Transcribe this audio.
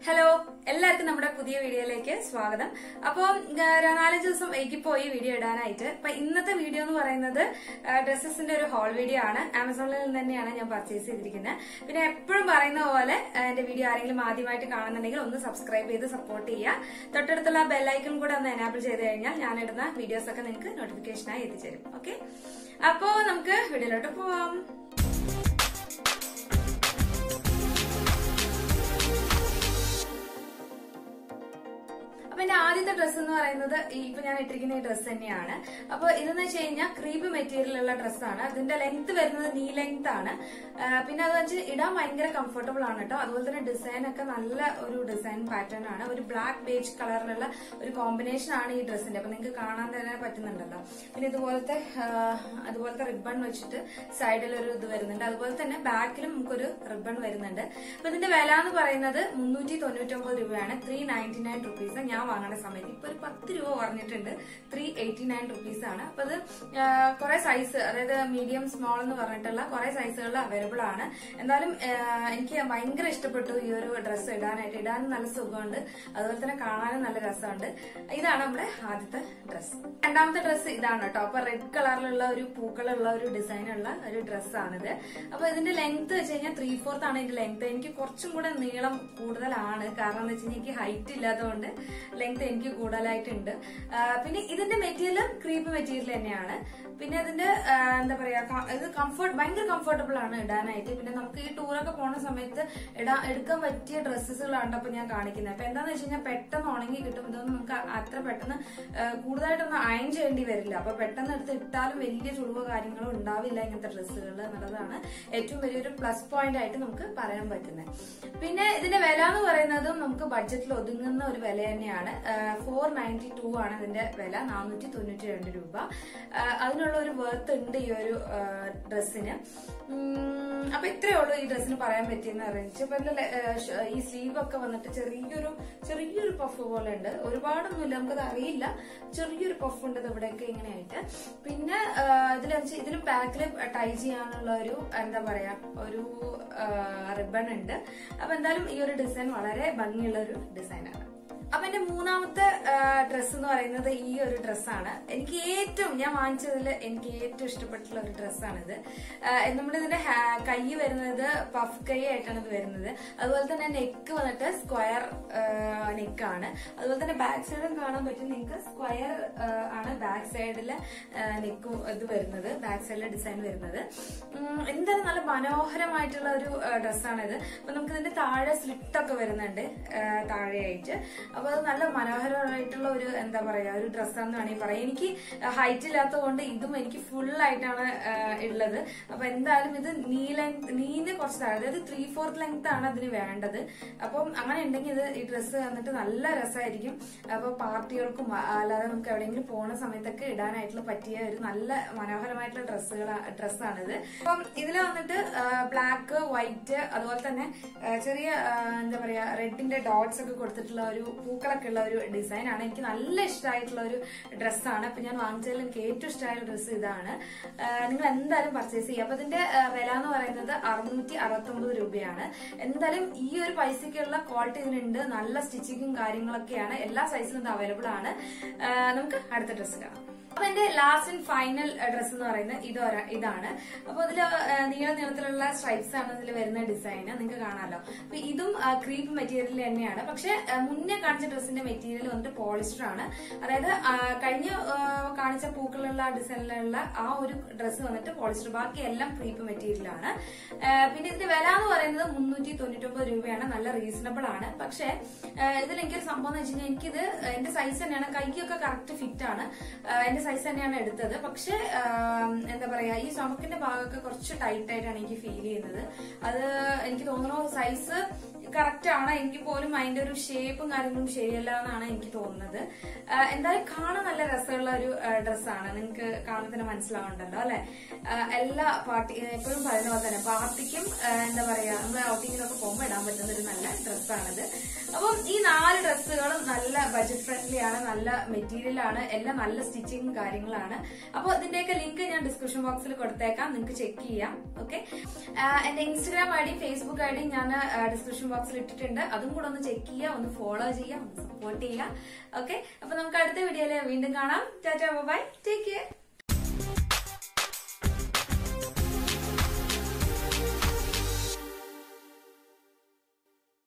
Hello, എല്ലാവർക്കും നമ്മുടെ പുതിയ വീഡിയോയിലേക്ക് സ്വാഗതം. അപ്പോൾ 4 ദിവസം വൈകിപ്പോയി വീഡിയോ ഇടാനായിട്ട്. അപ്പൊ ഇന്നത്തെ വീഡിയോ എന്ന് പറയുന്നത് ഡ്രസ്സസിന്റെ ഒരു ഹോൾ വീഡിയോ ആണ്. ആമസോണിൽ നിന്ന് തന്നെയാണ് ഞാൻ പർച്ചേസ് ചെയ്തിരിക്കുന്നത്. പിന്നെ എപ്പോഴും പറയുന്ന പോലെ എന്റെ വീഡിയോ ആരെങ്കിലും ആദ്യമായിട്ട് കാണുന്നുണ്ടെങ്കിൽ ഒന്ന് സബ്സ്ക്രൈബ് ചെയ്ത് സപ്പോർട്ട് ചെയ്യുക. തൊട്ടടുത്തുള്ള ബെല്ലൈക്കൺ കൂടെ ഒന്ന് എനാബിൾ ചെയ്ത് കഴിഞ്ഞാൽ ഞാനിടുന്ന വീഡിയോസ് ഒക്കെ നിങ്ങൾക്ക് നോട്ടിഫിക്കേഷനായി എത്തിച്ചേരും. ഓക്കെ, അപ്പോ നമുക്ക് വീഡിയോയിലോട്ട് പോവാം. അപ്പൊ എന്റെ ആദ്യത്തെ ഡ്രസ്സ് എന്ന് പറയുന്നത് ഇപ്പൊ ഞാൻ ഇട്ടിരിക്കുന്ന ഈ ഡ്രസ്സ് തന്നെയാണ്. അപ്പൊ ഇതെന്ന് വെച്ച് കഴിഞ്ഞാൽ ക്രീപ്പ് മെറ്റീരിയൽ ഉള്ള ഡ്രസ്സാണ്. അതിന്റെ ലെങ്ത് വരുന്നത് നീ ലെങ്ത് ആണ്. പിന്നെ അത് വെച്ച് ഇടാൻ ഭയങ്കര കംഫർട്ടബിൾ ആണ് കേട്ടോ. അതുപോലെ തന്നെ ഡിസൈൻ ഒക്കെ നല്ല ഒരു ഡിസൈൻ പാറ്റേൺ ആണ്. ഒരു ബ്ലാക്ക് ബേജ് കളറിലുള്ള ഒരു കോമ്പിനേഷൻ ആണ് ഈ ഡ്രസ്സിന്റെ. അപ്പൊ നിങ്ങൾക്ക് കാണാൻ തന്നെ പറ്റുന്നുണ്ടല്ലോ. പിന്നെ അതുപോലത്തെ റിബൺ വെച്ചിട്ട് സൈഡിൽ ഒരു ഇത് വരുന്നുണ്ട്. അതുപോലെ തന്നെ ബാക്കിലും നമുക്കൊരു റിബൺ വരുന്നുണ്ട്. അപ്പൊ ഇതിന്റെ വില എന്ന് പറയുന്നത് 399 രൂപയാണ്. 399 റുപ്പീസ്. ഞാൻ വാങ്ങുന്ന സമയത്ത് ഇപ്പൊ ഒരു 10 രൂപ പറഞ്ഞിട്ടുണ്ട്. 389 റുപ്പീസ് ആണ്. അപ്പൊ അത് കുറെ സൈസ്, അതായത് മീഡിയം സ്മോൾ എന്ന് പറഞ്ഞിട്ടുള്ള കുറെ സൈസുകളിൽ അവൈലബിൾ ആണ്. എന്തായാലും എനിക്ക് ഭയങ്കര ഇഷ്ടപ്പെട്ടു ഈ ഒരു ഡ്രസ്സ് ഇടാനായിട്ട്. ഇടാനും നല്ല സുഖമുണ്ട്, അതുപോലെ തന്നെ കാണാനും നല്ല രസമുണ്ട്. ഇതാണ് നമ്മുടെ ആദ്യത്തെ ഡ്രസ്സ്. രണ്ടാമത്തെ ഡ്രസ്സ് ഇതാണ് കേട്ടോ. അപ്പൊ റെഡ് കളറിലുള്ള ഒരു പൂക്കളുള്ള ഒരു ഡിസൈനുള്ള ഒരു ഡ്രസ്സാണിത്. അപ്പൊ ഇതിന്റെ ലെങ്ത് വെച്ച് കഴിഞ്ഞാൽ 3/4 ആണ് ഇതിന്റെ ലെങ്ത്. എനിക്ക് കുറച്ചും കൂടെ നീളം കൂടുതലാണ്. കാരണം എന്താ വെച്ച് കഴിഞ്ഞാൽ എനിക്ക് ഹൈറ്റ് ഇല്ലാത്തതുകൊണ്ട് ലെങ്ത് എനിക്ക് കൂടുതലായിട്ടുണ്ട്. പിന്നെ ഇതിന്റെ മെറ്റീരിയൽ ക്രീപ്പ് മെറ്റീരിയൽ തന്നെയാണ്. പിന്നെ ഇതിന്റെ എന്താ പറയാ, ഇത് ഭയങ്കര കംഫർട്ടബിൾ ആണ് ഇടാനായിട്ട്. പിന്നെ നമുക്ക് ഈ ടൂറൊക്കെ പോണ സമയത്ത് എടുക്കാൻ പറ്റിയ ഡ്രസ്സുകളാണ് അപ്പൊ ഞാൻ കാണിക്കുന്നത്. അപ്പൊ എന്താന്ന് വെച്ച് കഴിഞ്ഞാൽ പെട്ടെന്ന് ഉണങ്ങി കിട്ടും. ഇതൊന്നും നമുക്ക് അത്ര പെട്ടെന്ന് കൂടുതലായിട്ടൊന്നും അയൺ ചെയ്യേണ്ടി വരില്ല. അപ്പൊ പെട്ടെന്ന് എടുത്ത് ഇട്ടാലും വലിയ ചുളിവോ കാര്യങ്ങളോ ഉണ്ടാവില്ല ഇങ്ങനത്തെ ഡ്രസ്സുകൾ എന്നുള്ളതാണ് ഏറ്റവും വലിയൊരു പ്ലസ് പോയിന്റ് ആയിട്ട് നമുക്ക് പറയാൻ പറ്റുന്നത്. പിന്നെ ഇതിന്റെ വില എന്ന് പറയുന്നതും നമുക്ക് ബഡ്ജറ്റിൽ ഒതുങ്ങുന്ന ഒരു വില തന്നെയാണ്. 492 ആണ് ഇതിന്റെ വില. 492 രൂപ. അതിനുള്ള ഒരു വർത്ത് ഉണ്ട് ഈ ഒരു ഡ്രസ്സിന്. അപ്പൊ ഇത്രയേ ഉള്ളൂ ഈ ഡ്രസ്സിന് പറയാൻ പറ്റിയെന്ന് അറിയിച്ചു. അപ്പൊ ഈ സ്ലീവ് ഒക്കെ വന്നിട്ട് ചെറിയൊരു പഫ് പോലെ ഉണ്ട്. ഒരുപാടൊന്നുമില്ല, നമുക്കത് അറിയില്ല. ചെറിയൊരു പഫ് ഉണ്ട് ഇവിടെയൊക്കെ ഇങ്ങനെയായിട്ട്. പിന്നെ ഇതിലും ബാക്കിൽ ടൈ ചെയ്യാനുള്ള ഒരു എന്താ പറയാ ഒരു റിബൺ ഉണ്ട്. അപ്പൊ എന്തായാലും ഈ ഒരു ഡിസൈൻ വളരെ ഭംഗിയുള്ള ഒരു ഡിസൈനാണ്. അപ്പൊ എന്റെ മൂന്നാമത്തെ ഡ്രസ്സ് എന്ന് പറയുന്നത് ഈ ഒരു ഡ്രസ്സാണ്. ഞാൻ വാങ്ങിച്ചതിൽ എനിക്ക് ഏറ്റവും ഇഷ്ടപ്പെട്ടുള്ള ഒരു ഡ്രസ്സാണിത്. നമ്മുടെ ഇതിന്റെ കൈ വരുന്നത് പഫ് കൈ ആയിട്ടാണ് ഇത് വരുന്നത്. അതുപോലെ തന്നെ നെക്ക് വന്നിട്ട് സ്ക്വയർ നെക്കാണ്. അതുപോലെ തന്നെ ബാക്ക് സൈഡും കാണാൻ പറ്റും നിങ്ങൾക്ക്. സ്ക്വയർ ആണ് ബാക്ക് സൈഡിലെ നെക്ക് ഇത് വരുന്നത്, ബാക്ക് സൈഡിലെ ഡിസൈൻ വരുന്നത്. എന്തായാലും നല്ല മനോഹരമായിട്ടുള്ള ഒരു ഡ്രസ്സാണിത്. അപ്പൊ നമുക്ക് ഇതിന്റെ താഴെ സ്ലിറ്റ് ഒക്കെ വരുന്നുണ്ട് താഴെയായിട്ട്. അപ്പൊ അത് നല്ല മനോഹരമായിട്ടുള്ള ഒരു എന്താ പറയാ ഒരു ഡ്രസ്സാന്ന് വേണമെങ്കിൽ പറയാം. എനിക്ക് ഹൈറ്റ് ഇല്ലാത്തത് കൊണ്ട് ഇതും എനിക്ക് ഫുൾ ആയിട്ടാണ് ഉള്ളത്. അപ്പൊ എന്തായാലും ഇത് നീന് കുറച്ച് താഴെ, അതായത് 3/4 ലെങ്ത് ആണ് അതിന് വേണ്ടത്. അപ്പം അങ്ങനെ ഉണ്ടെങ്കിൽ ഈ ഡ്രസ്സ് വന്നിട്ട് നല്ല രസമായിരിക്കും. അപ്പൊ പാർട്ടികൾക്കും അല്ലാതെ നമുക്ക് എവിടെയെങ്കിലും പോണ സമയത്തൊക്കെ ഇടാനായിട്ടുള്ള പറ്റിയ ഒരു നല്ല മനോഹരമായിട്ടുള്ള ഡ്രസ്സാണിത്. അപ്പം ഇതിൽ വന്നിട്ട് ബ്ലാക്ക്, വൈറ്റ്, അതുപോലെ തന്നെ ചെറിയ എന്താ പറയാ റെഡിന്റെ ഡോട്ട്സ് ഒക്കെ കൊടുത്തിട്ടുള്ള ഒരു പൂക്കളൊക്കെ ഉള്ള ഒരു ഡിസൈൻ ആണ്. എനിക്ക് നല്ല ഇഷ്ടമായിട്ടുള്ള ഒരു ഡ്രസ്സാണ്. അപ്പൊ ഞാൻ വാങ്ങിച്ചതിൽ എനിക്ക് ഏറ്റവും ഇഷ്ടമായ ഡ്രസ്സ് ഇതാണ്. നിങ്ങൾ എന്തായാലും പർച്ചേസ് ചെയ്യുക. അപ്പൊ ഇതിന്റെ വില എന്ന് പറയുന്നത് 669 രൂപയാണ്. എന്തായാലും ഈ ഒരു പൈസക്കുള്ള ക്വാളിറ്റി ഇതിനുണ്ട്. നല്ല സ്റ്റിച്ചിങ്ങും കാര്യങ്ങളൊക്കെയാണ്. എല്ലാ സൈസിലും ഇത് അവൈലബിൾ ആണ്. നമുക്ക് അടുത്ത ഡ്രസ്സ് കാണാം. അപ്പൊ എന്റെ ലാസ്റ്റ് ആൻഡ് ഫൈനൽ ഡ്രസ്സ് എന്ന് പറയുന്നത് ഇതാണ്. അപ്പൊ ഇതില് നീളത്തിലുള്ള സ്ട്രൈപ്സ് ആണ് ഇതിൽ വരുന്ന ഡിസൈൻ. നിങ്ങൾക്ക് കാണാമല്ലോ. അപ്പൊ ഇതും ക്രീപ്പ് മെറ്റീരിയൽ തന്നെയാണ്. പക്ഷെ മുന്നേ കാണിച്ച ഡ്രസ്സിന്റെ മെറ്റീരിയൽ വന്നിട്ട് പോളിസ്റ്റർ ആണ്. അതായത് കഴിഞ്ഞ കാണിച്ച പൂക്കളുള്ള ഡിസൈനിലുള്ള ആ ഒരു ഡ്രസ്സ് വന്നിട്ട് പോളിസ്റ്റർ, ബാക്കി എല്ലാം ക്രീപ്പ് മെറ്റീരിയൽ ആണ്. പിന്നെ ഇതിന്റെ വില എന്ന് പറയുന്നത് 399 രൂപയാണ്. നല്ല റീസണബിൾ ആണ്. പക്ഷെ ഇതിൽ എനിക്കൊരു സംഭവം എന്ന് വെച്ച് കഴിഞ്ഞാൽ എനിക്കിത് എന്റെ സൈസ് തന്നെയാണ്. കൈക്കൊക്കെ കറക്റ്റ് ഫിറ്റ് ആണ്. എന്റെ സൈസ് തന്നെയാണ് എടുത്തത്. പക്ഷെ എന്താ പറയാ ഈ സ്റ്റൊമക്കിന്റെ ഭാഗമൊക്കെ കുറച്ച് ടൈറ്റ് ആയിട്ടാണ് എനിക്ക് ഫീൽ ചെയ്യുന്നത്. അത് എനിക്ക് തോന്നുന്നു സൈസ് കറക്റ്റ് ആണ്. എനിക്ക് പോലും അതിന്റെ ഒരു ഷേപ്പും കാര്യങ്ങളും ശരിയല്ല എന്നാണ് എനിക്ക് തോന്നുന്നത്. എന്തായാലും കാണാൻ നല്ല രസമുള്ള ഒരു ഡ്രസ്സാണ്. നിങ്ങൾക്ക് കാണാൻ തന്നെ മനസ്സിലാവുന്നുണ്ടല്ലോ അല്ലെ. എല്ലാ എപ്പോഴും പറയുന്ന പോലെ തന്നെ പാർട്ടിക്കും എന്താ പറയാ നമ്മൾ ഔട്ടിങ്ങിനൊക്കെ പോകുമ്പോൾ ഇടാൻ പറ്റുന്ന ഒരു നല്ല ഡ്രസ്സാണിത്. അപ്പം ഈ 4 ഡ്രസ്സ് ഡ്രസ്സുകളും നല്ല ബഡ്ജറ്റ് ഫ്രണ്ട്ലി ആണ്, നല്ല മെറ്റീരിയൽ ആണ്, എല്ലാം നല്ല സ്റ്റിച്ചിങ്ങും കാര്യങ്ങളാണ്. അപ്പൊ ഇതിന്റെയൊക്കെ ലിങ്ക് ഞാൻ ഡിസ്ക്രിപ്ഷൻ ബോക്സിൽ കൊടുത്തേക്കാം, നിങ്ങൾക്ക് ചെക്ക് ചെയ്യാം. ഓക്കെ, എന്റെ Instagram I D Facebook I D ഞാൻ ഡിസ്ക്രിപ്ഷൻ ബോക്സിൽ ഇട്ടിട്ടുണ്ട്. അതും കൂടെ ഒന്ന് ചെക്ക് ചെയ്യുക, ഒന്ന് ഫോളോ ചെയ്യുക, ഒന്ന് സപ്പോർട്ട് ചെയ്യുക. ഓക്കെ, അപ്പൊ നമുക്ക് അടുത്ത വീഡിയോയിൽ വീണ്ടും കാണാം. Ta-ta, bye, take care.